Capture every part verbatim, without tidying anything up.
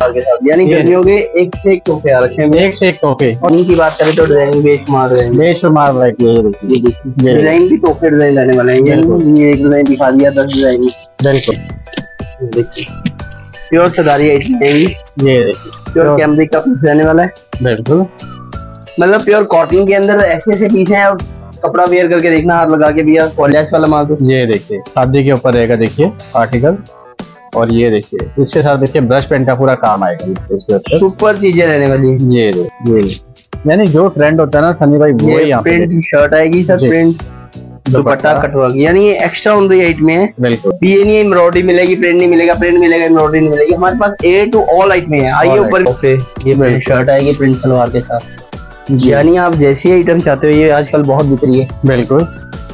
सलवार के साथ, यानी गर्मियों के एक से एक तोहफे आ रखे हैं, एक से एक तोहफे। और इनकी बात करें तो डिजाइन बेशुमार है, बेशुमार वैरायटी है। डिजाइन भी तोहफे डिजाइन लाने वाले हैं। ये एक डिजाइन दिखा दिया, दस डिजाइन। बिल्कुल देखिए प्योर सदारी आइटम है ये देखिए, प्योर कैमरिक का पीस रहने वाला है। बिल्कुल मतलब प्योर कॉटन के अंदर ऐसे ऐसे पीस हैं, और कपड़ा वेयर करके देखना, हाथ लगा के भी पॉलिश वाला माल। तो ये देखिए शादी के ऊपर रहेगा, देखिए आर्टिकल। और ये देखिए इसके साथ देखिए ब्रश पेन का पूरा काम आएगा, सुपर चीजें रहने वाली है। ये ये यानी जो ट्रेंड होता है ना सनी भाई, वो ही प्रिंट शर्ट आएगी सर, प्रिंट दुपट्टा कटवा की, यानी ये एक्स्ट्रा ऑन द आइटम है। बिल्कुल, ये नहीं एम्ब्रॉयडरी मिलेगी, प्रिंट नहीं मिलेगा, प्रिंट मिलेगा एम्ब्रॉयडरी नहीं मिलेगी। हमारे पास ए टू ऑल आइटम है। आइए ऊपर, ये शर्ट आएगी प्रिंट सलवार के साथ, यानी आप जैसी आइटम चाहते हो, ये आजकल बहुत बिक रही है। बिल्कुल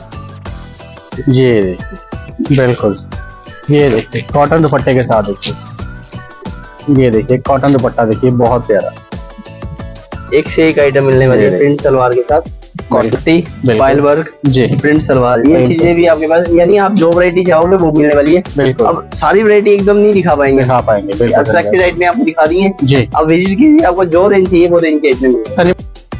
ये देखिए, बिल्कुल ये देखिए कॉटन दुपट्टे के साथ देखिए, ये देखिए कॉटन दुपट्टा देखिए बहुत प्यारा, एक से एक आइटम मिलने वाली है प्रिंट सलवार के साथ। क्वालिटी फाइल वर्क जी, प्रिंट सलवार, ये चीजें भी आपके पास, यानी आप जो वैरायटी चाहोगे वो मिलने वाली है। बिल्कुल, अब सारी वैरायटी एकदम नहीं दिखा पाएंगे दिखा पाएंगे बिल्कुल, सिलेक्टेड आइटम में आपको दिखा दी है जी। अब विजिट कीजिए, आपको जो रेंज चाहिए वो रेंज के आइटम मिलेगा।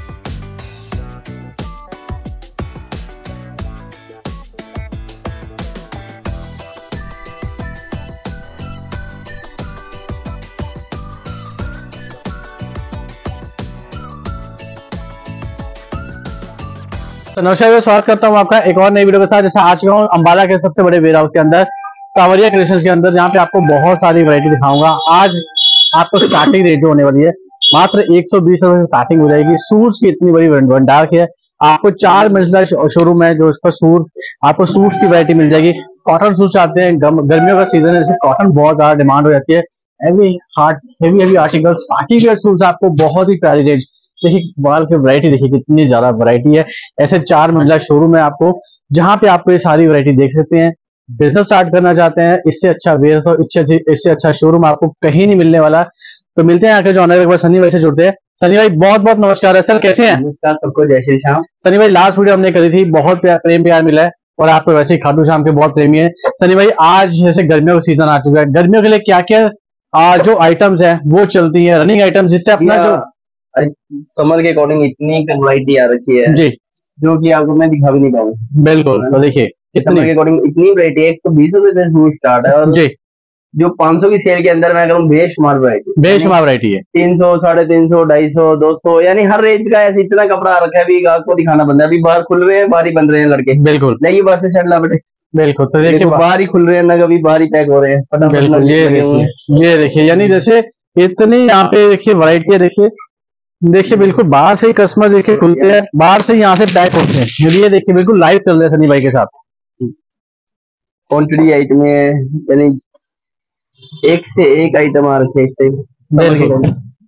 तो नमस्कार, स्वागत करता हूँ आपका एक और नई वीडियो के साथ। जैसा आज चुका हूँ अम्बाला के सबसे बड़े वेयर हाउस के अंदर, कांवरिया क्रिएशंस के अंदर, जहाँ पे आपको बहुत सारी वैरायटी दिखाऊंगा। आज आपको स्टार्टिंग रेट होने वाली है मात्र एक सौ बीस रुपए से स्टार्टिंग हो जाएगी। सूट्स की इतनी बड़ी भंडार है, आपको चार मंजिला शोरूम है जो इस पर सूट, आपको सूट्स की वैरायटी मिल जाएगी। कॉटन सूट आते हैं, गर्मियों का सीजन है, कॉटन बहुत ज्यादा डिमांड हो जाती है। Heavy hard heavy heavy articles, party wear suits आपको बहुत ही प्यारी रेंज। देखिए बाल की वैरायटी देखिए कितनी ज्यादा वैरायटी है। ऐसे चार मंजिला शोरूम है आपको, जहां पे आपको ये सारी वैरायटी देख सकते हैं। बिजनेस स्टार्ट करना चाहते हैं, इससे अच्छा वेयर हाउस, इससे इससे अच्छा शोरूम आपको कहीं नहीं मिलने वाला। तो मिलते हैं आके जो ऑनर एक बार सनी भाई से जुड़ते हैं। सनी भाई बहुत बहुत नमस्कार है सर, कैसे हैं? नमस्कार सबको, जय श्री श्याम। सनी भाई लास्ट वीडियो हमने करी थी, बहुत प्यार प्रेम प्यार मिला है, और आपको वैसे ही खाटू श्याम के बहुत प्रेमी है। सनी भाई आज जैसे गर्मियों का सीजन आ चुका है, गर्मियों के लिए क्या क्या जो आइटम्स है वो चलती है, रनिंग आइटम, जिससे अपना जो समर के अकॉर्डिंग इतनी वैरायटी आ रखी है जी, जो कि आपको मैं दिखा भी नहीं पाऊंगा। बिल्कुल, तो देखिए समर के अकॉर्डिंग इतनी वैरायटी है, एक सौ बीस रुपए से सूट स्टार्ट है, और जी जो पाँच सौ की सेल के अंदर मैं करूँ बेशुमार वैरायटी, बेशुमार वैरायटी है। तीन सौ साढ़े तीन सौ ढाई सौ दो सौ, यानी हर रेंज का ऐसे इतना कपड़ा आ रखा है। अभी आपको दिखाना बंद है, अभी बाहर खुल रहे हैं, बाहर ही बन रहे हैं लड़के। बिल्कुल नहीं बाहर से चढ़ बेटे, बिल्कुल, तो देखिए बाहर ही खुल रहे हैं ना, कभी बाहर ही पैक हो रहे हैं। बिल्कुल, ये देखिए ये देखिए यानी जैसे इतनी यहाँ पे देखिए वैरायटी है। देखिए देखिए बिल्कुल बाहर से ही कस्टमर देखिए खुलते हैं, बाहर से यहाँ से पैक होते हैं। ये देखिए बिल्कुल लाइव चल रहे हैं सनी भाई के साथ। क्वांटिटी आइटम है, यानी एक से एक आइटम आ रखे हैं। बिल्कुल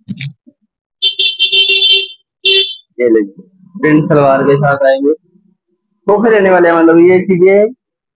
ये लीजिए प्रिंट सलवार के साथ आएंगे, तो फिर रहने वाले हैं, मतलब ये चीजें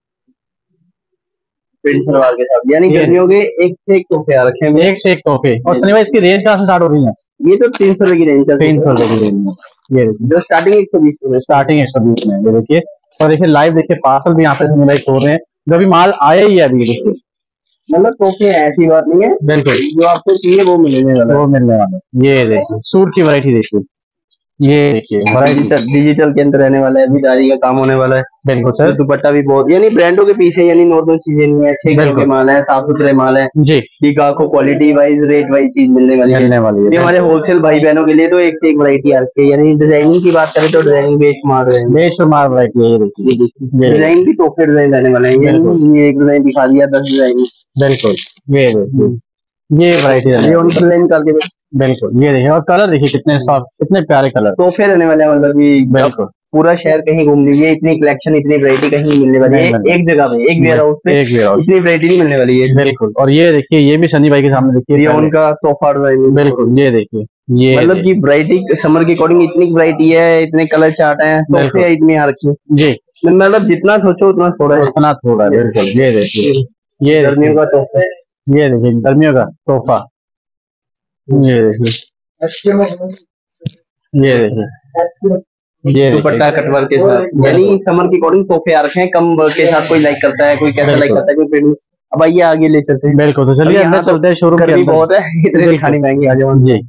प्रिंट सलवार के साथ, यानी गर्मियों के एक से एक तोहफे आ रखे हैं, एक से एक तोहफे। और सनी भाई इसकी रेंज कहाँ से स्टार्ट हो रही है? ये तो तीन सौ रुपए की रेंज, तीन सौ रुपए की रेंज में, ये जो स्टार्टिंग एक सौ बीस रुपए, स्टार्टिंग एक सौ बीस में। ये देखिए, और देखिए लाइव देखिए पार्सल भी यहाँ पे सनी भाई खोल रहे हैं, जो अभी माल आया ही है अभी। देखिए मतलब तोहफे ऐसी बात नहीं है, बिल्कुल जो आपको चाहिए वो मिलने वाला, वो मिलने वाला। ये देखिए सूट की वैरायटी देखिए, ये देखिए डिजिटल डिजिटल के अंदर रहने वाला है, अभी दारी का काम होने वाला है। बिल्कुल सर, दुपट्टा भी बहुत, यानी ब्रांडों के पीछे, यानी नॉर्मल चीजें नहीं है, अच्छे किस्म के माल है, साफ सुथरे माल है जी। ठीक, आपको क्वालिटी वाइज रेट वाइज चीज मिलने वाली है, मिलने वाली है। हमारे होलसेल भाई बहनों के लिए तो एक से एक वैरायटी आ रखी है। यानी डिजाइनिंग की बात करें तो डिजाइनिंग बेशुमार है, बेशुमार वैरायटी है। ये देखिए डिजाइन भी तोहफे डिजाइन रहने वाले हैं। ये एक डिजाइन दिखा दिया, दस डिजाइन। बिल्कुल, ये देखिए ये वैरायटी है, करके बिल्कुल। ये देखिए और कलर देखिए कितने सॉफ्ट, कितने प्यारे कलर, तोहफे रहने वाले हैं। मतलब बिल्कुल पूरा शहर कहीं घूम लीजिए, इतनी कलेक्शन इतनी वैरायटी कहीं नहीं मिलने वाली है। एक जगह पे एक वेयर हाउस पे एक वेयर हाउस इतनी वैरायटी नहीं मिलने वाली है। बिल्कुल, और ये देखिए ये भी सनी भाई के सामने देखिए, ये उनका तोहफा डिजाइन, बिल्कुल। ये देखिए ये मतलब की वैरायटी समर के अकॉर्डिंग इतनी वैरायटी है, इतने कलर चार्ट है, तोहफे इतने आ रखे जी। मतलब जितना सोचो उतना थोड़ा है, उतना थोड़ा है। बिल्कुल, ये देखिए ये गर्मियों का तोहफा, ये देखिए गर्मियों का तोहफा, ये देखिए ये देखिए ये दुपट्टा कटवर के साथ, यानी समर के अकॉर्डिंग तोहफे आ रखे हैं। कम वर्क के साथ कोई लाइक करता है, कोई कैसा लाइक करता है, कोई अब आइए आगे ले चलते हैं। बिल्कुल, तो चलिए अंदर चलते हैं शोरूम के अंदर। बहुत है, इतने दिखानी महंगी आ जाओ जी।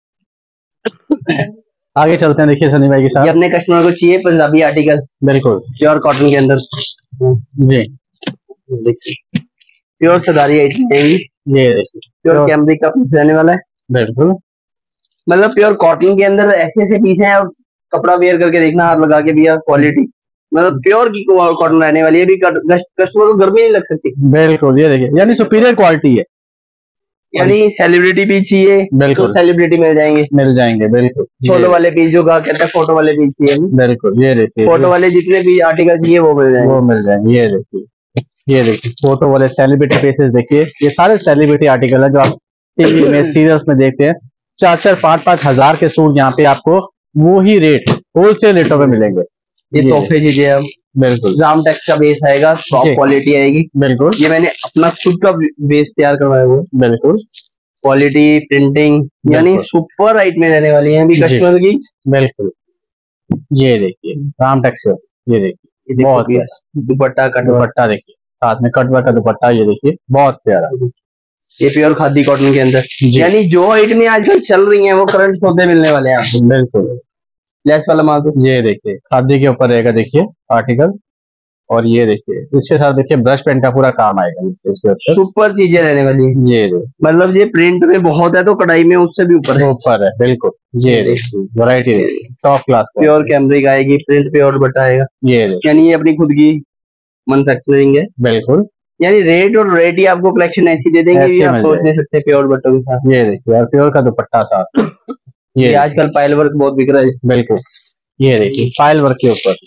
आगे चलते हैं, देखिए सनी भाई के साथ। ये अपने कस्टमर को चाहिए पंजाबी आर्टिकल, बिल्कुल प्योर कॉटन के अंदर। जी, देखिए प्योर सदारी आइटम है ये प्योर कैमरिक का पीस रहने वाला है। बिल्कुल, मतलब प्योर कॉटन के अंदर ऐसे ऐसे पीस हैं, और कपड़ा वेयर करके देखना हाथ लगा के भैया, क्वालिटी मतलब प्योर की कॉटन रहने वाली है। भी कस्टमर को गर्मी नहीं लग सकती। बिल्कुल, ये देखिए यानी सुपीरियर क्वालिटी है। यानी सेलिब्रिटी भी चाहिए तो सेलिब्रिटी मिल जाएंगे, मिल जाएंगे बिल्कुल। फोटो वाले पीस जो कहा कहता है फोटो वाले पीस चाहिए, बिल्कुल ये देखिए फोटो वाले जितने भी आर्टिकल चाहिए वो मिल जाएंगे, वो मिल जाएंगे। ये देखिए, ये देखिए फोटो वाले सेलिब्रिटी पीसेस देखिए, ये सारे सेलिब्रिटी आर्टिकल है जो आप टीवी में सीरियल्स में देखते हैं। चार चार पाँच पाँच हजार के सूट यहाँ पे आपको वो ही रेट होलसेल रेटों में मिलेंगे। ये तोहफे चीजें अब बिल्कुल जाम टेक्स का बेस आएगा, टॉप क्वालिटी आएगी। बिल्कुल, ये मैंने अपना खुद का बेस तैयार करवाया हुआ है। बिल्कुल, क्वालिटी प्रिंटिंग यानी सुपर आइट में रहने वाली है अभी कस्टमर की। बिल्कुल, ये देखिए राम टेक्स, ये देखिए बहुत दुपट्टा का दुपट्टा देखिए, साथ में कटवा का दुपट्टा, ये देखिए बहुत प्यारा। ये प्योर खादी कॉटन के अंदर, यानी जो आइटमें आजकल चल रही हैं वो करंट सौदे मिलने वाले हैं आपको। बिल्कुल, लेस वाला माल तो ये देखिए खादी के ऊपर रहेगा, देखिए आर्टिकल। और ये देखिए इसके साथ देखिए ब्रश पेन का पूरा काम आएगा इसके ऊपर। सुपर चीजें रहने वाली है। ये मतलब ये प्रिंट में बहुत है तो कढ़ाई में उससे भी ऊपर है, ऊपर है। बिल्कुल, ये देखिए variety top class pure cambric आएगी, प्रिंट प्योर दुपट्टा आएगा। ये यानी ये अपनी खुद की मैन्युफैक्चरिंग है। बिल्कुल, यानी रेट और वैरायटी आपको कलेक्शन ऐसी दे देंगे, आप सोच नहीं सकते प्योर बट्टों के साथ। ये देखिए प्योर का दुपट्टा साथ। ये आजकल पायल वर्क बहुत बिक रहा है। बिल्कुल, ये देखिए पायल वर्क के ऊपर,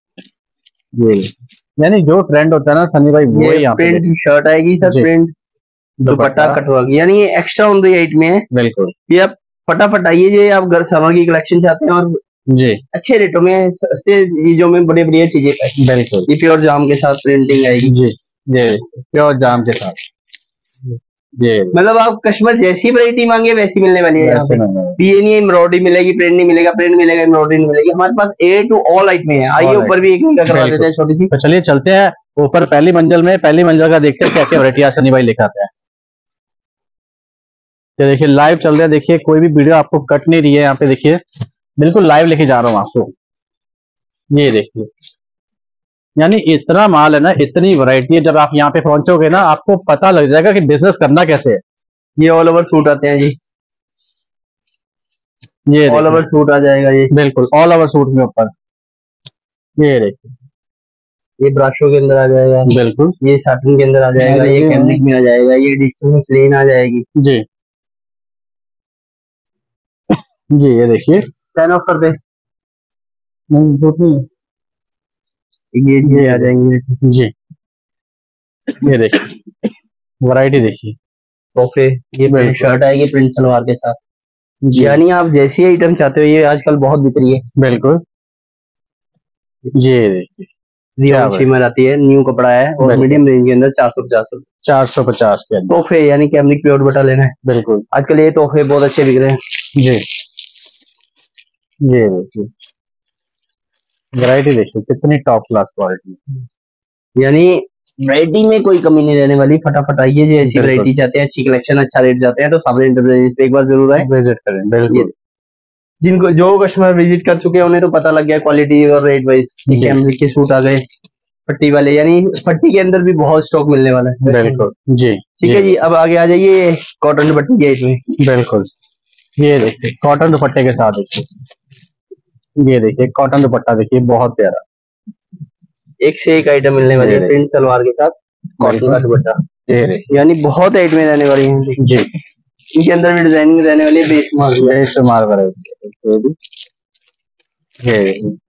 ये यानी जो ट्रेंड होता है ना सनी भाई वो ही। प्रिंट शर्ट आएगी सर, प्रिंट दुपट्टा कटवा, यानी ये एक्स्ट्रा ऑन रेट में है। बिल्कुल, ये आप फटाफट आइए, ये आप घर समर की कलेक्शन चाहते हैं और जी अच्छे रेटों में सस्ते चीजों में बड़ी बढ़िया चीजें पाई। बिल्कुल, ये प्योर जाम के साथ प्रिंटिंग आएगी। जी, ये प्योर जाम के साथ, ये मतलब आप कस्टमर जैसी वैरायटी मांगे वैसी मिलने वाली है यहाँ पे। ये नहीं एम्ब्रॉयडरी मिलेगी, प्रिंट नहीं मिलेगा, प्रिंट मिलेगा एम्ब्रॉयडरी नहीं मिलेगी। हमारे पास ए टू ऑल आइट में है। आइए ऊपर भी एक करवा देते हैं छोटी सी। तो चलिए चलते हैं ऊपर पहली मंजिल में, पहली मंजिल का देखते हैं क्या क्या वैरायटी आज सनी भाई लेकर आते हैं। तो देखिए लाइव चल रहा है, देखिए कोई भी वीडियो आपको कट नहीं रही है यहाँ पे, देखिए बिल्कुल लाइव लेके जा रहा हूँ आपको। ये देखिए यानी इतना माल है ना, इतनी वैरायटी है, जब आप यहाँ पे पहुंचोगे ना आपको पता लग जाएगा कि बिजनेस करना कैसे है। ये ऑल ओवर सूट आते हैं जी, ये ऑल ओवर सूट आ जाएगा ये। बिल्कुल ऑल ओवर सूट में ऊपर, ये देखिए ये ब्राशो के अंदर आ जाएगा। बिल्कुल, ये साटन के अंदर आ जाएगा, ये कैमरिक में आ जाएगा, ये डिजिटल प्लेन आ जाएगी। जी जी, ये देखिए टर्न ऑफ कर दे, नहीं सूट नहीं, ये ये आ जाएंगे जी। ये देखिए वैरायटी देखिए, ओके ये प्रिंट शर्ट आएगी प्रिंट सलवार के साथ, यानी आप जैसी आइटम चाहते हो ये आजकल बहुत बिक रही है। बिल्कुल, ये देखिए रियॉन शिमर आती है, न्यू कपड़ा है और मीडियम रेंज के अंदर चार सौ पचास चार सौ पचास के अंदर तोहफे, यानी कैमरिक प्योर दुपट्टा लेना है। बिल्कुल, आजकल ये तोहफे बहुत अच्छे बिक रहे हैं। जी, ये देखिए वैरायटी देखिए कितनी टॉप क्लास क्वालिटी, यानी वैरायटी में कोई कमी नहीं रहने वाली। फटाफट आइए, जो ऐसी वैरायटी चाहते हैं, अच्छी कलेक्शन, अच्छा रेट जाते हैं तो सामने इंटरप्राइजेस पे एक बार जरूर आए, विजिट करें। बिल्कुल, जिनको जो कस्टमर विजिट कर चुके हैं उन्हें तो पता लग गया क्वालिटी और रेट वाइज। कैमरिक के सूट आ गए पट्टी वाले, यानी पट्टी के अंदर भी बहुत स्टॉक मिलने वाला है। बिल्कुल जी, ठीक है जी। अब आगे आ जाइए कॉटन दुपट्टे के इसमें। बिल्कुल, ये देखिए कॉटन दुपट्टे के साथ देखिए, ये देखिए कॉटन दुपट्टा देखिए बहुत प्यारा, एक से एक आइटम मिलने वाली है प्रिंट सलवार के साथ कॉटन का दुपट्टा, यानी बहुत आइटमें रहने वाली हैं जी। इनके अंदर भी डिजाइनिंग रहने वाली है, बेशुमार बेशुमार वैरायटी। ये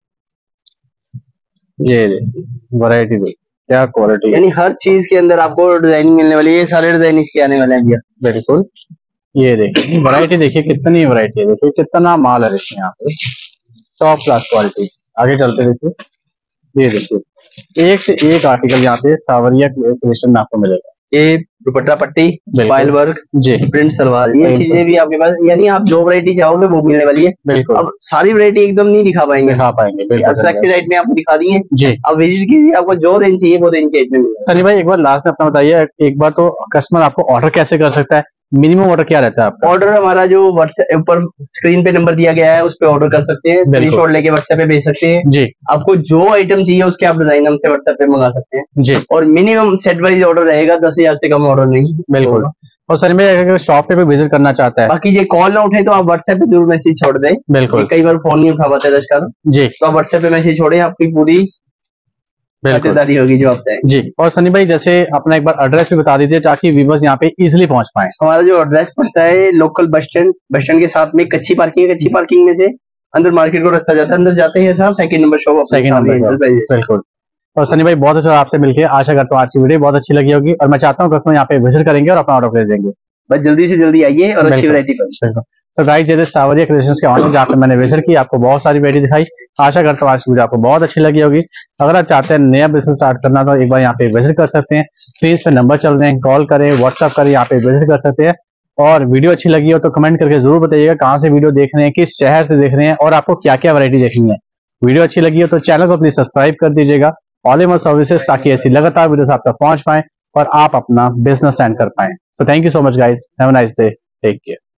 ये वैरायटी देखिए क्या क्वालिटी, यानी हर चीज के अंदर आपको डिजाइनिंग मिलने वाली है। ये सारे डिजाइन इसके आने वाले हैं भैया। बिल्कुल, ये देखिए वैरायटी देखिए कितनी वैरायटी है, देखिए कितना माल है देखिए यहाँ पे, टॉप क्लास क्वालिटी। आगे चलते देखिए, ये देखिए एक से एक आर्टिकल यहाँ पे सावरिया क्रिएशन में आपको मिलेगा। ये दुपट्टा पट्टी, बिल्कुल। फाइल वर्क, जी प्रिंट सलवार, ये बिल्कुल। चीजें भी आपके पास, यानी आप जो वैरायटी चाहोगे वो मिलने वाली है। बिल्कुल अब सारी वैरायटी एकदम नहीं दिखा पाएंगे, दिखा पाएंगे अब बिल्कुल सेलेक्टेड सनी राइट में आपको दिखा दिए। जी। अब विजिट कीजिए, आपको जो रेंज चाहिए वो रेंज के रेट में मिलेगा। सनी भाई एक बार लास्ट में अपना बताइए, एक बार तो कस्टमर आपको ऑर्डर कैसे कर सकता है, मिनिमम ऑर्डर क्या रहता है आपका? ऑर्डर हमारा जो व्हाट्सएप ऊपर स्क्रीन पे नंबर दिया गया है उस पे ऑर्डर कर सकते हैं, बिल्कुल। स्क्रीनशॉट लेके व्हाट्सएप पे भेज सकते हैं। जी आपको जो आइटम चाहिए उसके आप डिजाइन हमसे व्हाट्सएप पे मंगा सकते हैं जी और मिनिमम सेट वाइज ऑर्डर रहेगा, दस हजार से कम ऑर्डर नहीं बिल्कुल। होगा। और सनी भाई अगर शॉप पे भी विजिट करना चाहता है, बाकी ये कॉल ना उठे तो आप व्हाट्सएप पे जरूर मैसेज छोड़ दें, बिल्कुल कई बार फोन नहीं उठा पाते दर्शक, जी तो आप व्हाट्सएप पे मैसेज छोड़े, आपकी पूरी बिल्कुल खातिरदारी होगी जो आप चाहेंगे। जी। और सनी भाई जैसे अपना एक बार एड्रेस भी बता दीजिए ताकि व्यूवर्स यहाँ पे इजिली पहुंच पाए। हमारा जो एड्रेस पड़ता है local bus stand, bus stand के साथ में कच्ची पार्किंग है, कच्ची पार्किंग में से अंदर मार्केट को रास्ता जाता है, अंदर जाते ही साहब second number shop, second number बिल्कुल। और सनी भाई बहुत अच्छा आपसे मिलकर आशा करता हूँ आज की वीडियो बहुत अच्छी लगी होगी और मैं चाहता हूँ कस्टमर यहाँ पे विजिट करेंगे और अपना ऑर्डर ले देंगे। बस जल्दी से जल्दी आइए और अच्छी बिल्कुल। वैरायटी पर। तो गाइस ये सावरिया क्रिएशंस के ऑनलाइन जहाँ पे मैंने विजिट की, आपको बहुत सारी वैरायटी दिखाई। आशा करता हूँ आज की वीडियो आपको बहुत अच्छी लगी होगी। अगर आप चाहते हैं नया बिजनेस स्टार्ट करना तो एक बार यहाँ पे विजिट कर सकते हैं, प्लीज पे नंबर चल रहे हैं, कॉल करें, व्हाट्सअप करें, यहाँ पे विजिट कर सकते हैं। और वीडियो अच्छी लगी हो तो कमेंट करके जरूर बताइएगा कहाँ से वीडियो देख रहे हैं, किस शहर से देख रहे हैं और आपको क्या क्या वैरायटी देखनी है। वीडियो अच्छी लगी हो तो चैनल को प्लीज सब्सक्राइब कर दीजिएगा, ऑल इन वन सर्विसेज, ताकि ऐसी लगातार वीडियो आप तक पहुंच पाए और आप अपना बिजनेस स्टैंड कर पाए। So thank you so much guys, have a nice day, take care.